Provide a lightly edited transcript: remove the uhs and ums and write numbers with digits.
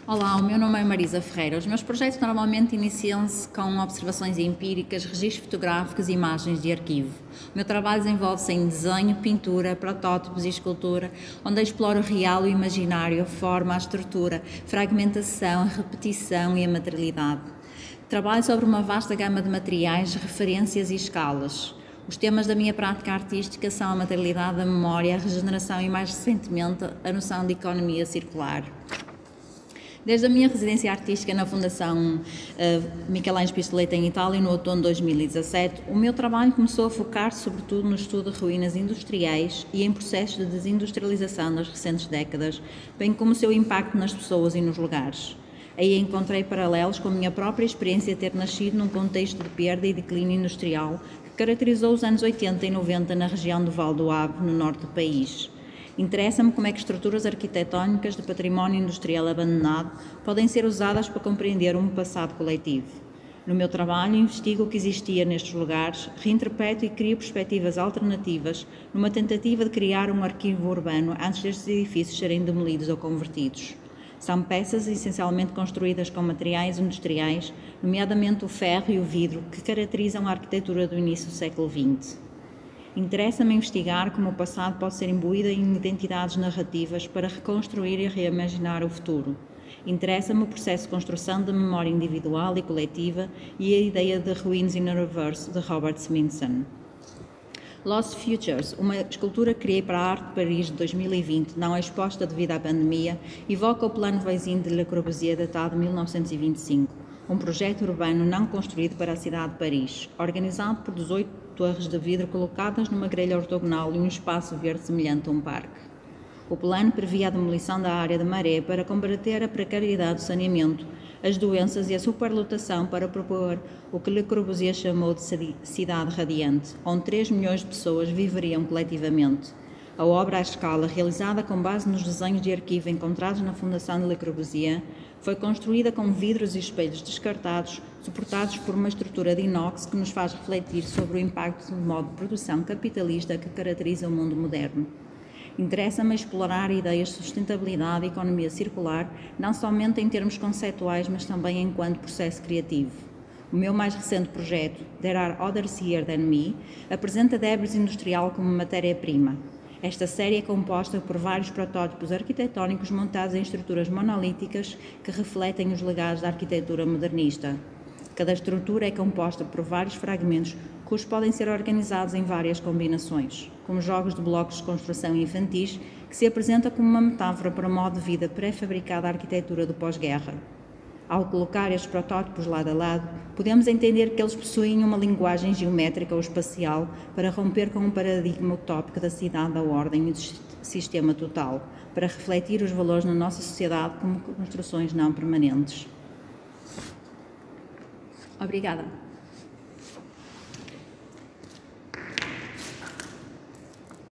Olá, o meu nome é Marisa Ferreira. Os meus projetos normalmente iniciam-se com observações empíricas, registros fotográficos e imagens de arquivo. O meu trabalho desenvolve-se em desenho, pintura, protótipos e escultura, onde exploro o real e o imaginário, a forma, a estrutura, fragmentação, a repetição e a materialidade. Trabalho sobre uma vasta gama de materiais, referências e escalas. Os temas da minha prática artística são a materialidade, a memória, a regeneração e, mais recentemente, a noção de economia circular. Desde a minha residência artística na Fundação Michelangelo Pistoletta em Itália, no outono de 2017, o meu trabalho começou a focar-se sobretudo no estudo de ruínas industriais e em processos de desindustrialização nas recentes décadas, bem como o seu impacto nas pessoas e nos lugares. Aí encontrei paralelos com a minha própria experiência de ter nascido num contexto de perda e declínio industrial que caracterizou os anos 80 e 90 na região do Val do Ave, no norte do país. Interessa-me como é que estruturas arquitetónicas de património industrial abandonado podem ser usadas para compreender um passado coletivo. No meu trabalho, investigo o que existia nestes lugares, reinterpreto e crio perspectivas alternativas numa tentativa de criar um arquivo urbano antes destes edifícios serem demolidos ou convertidos. São peças essencialmente construídas com materiais industriais, nomeadamente o ferro e o vidro, que caracterizam a arquitetura do início do século XX. Interessa-me investigar como o passado pode ser imbuído em identidades narrativas para reconstruir e reimaginar o futuro. Interessa-me o processo de construção da memória individual e coletiva e a ideia de Ruins in a Reverse, de Robert Smithson. Lost Futures, uma escultura que criei para a Arte de Paris de 2020, não exposta devido à pandemia, evoca o plano Voisin de Le Corbusier datado de 1925, um projeto urbano não construído para a cidade de Paris, organizado por 18 torres de vidro colocadas numa grelha ortogonal e um espaço verde semelhante a um parque. O plano previa a demolição da área de maré para combater a precariedade do saneamento, as doenças e a superlotação para propor o que Le Corbusier chamou de cidade radiante, onde 3 milhões de pessoas viveriam coletivamente. A obra à escala, realizada com base nos desenhos de arquivo encontrados na Fundação de Le Corbusier, foi construída com vidros e espelhos descartados, suportados por uma estrutura de inox que nos faz refletir sobre o impacto do modo de produção capitalista que caracteriza o mundo moderno. Interessa-me explorar ideias de sustentabilidade e economia circular, não somente em termos conceituais, mas também enquanto processo criativo. O meu mais recente projeto, There Are Others Here Than Me, apresenta débris industrial como matéria-prima. Esta série é composta por vários protótipos arquitetónicos montados em estruturas monolíticas que refletem os legados da arquitetura modernista. Cada estrutura é composta por vários fragmentos que podem ser organizados em várias combinações, como jogos de blocos de construção infantis, que se apresenta como uma metáfora para o modo de vida pré-fabricado da arquitetura do pós-guerra. Ao colocar estes protótipos lado a lado, podemos entender que eles possuem uma linguagem geométrica ou espacial para romper com o paradigma utópico da cidade da ordem e do sistema total, para refletir os valores na nossa sociedade como construções não permanentes. Obrigada.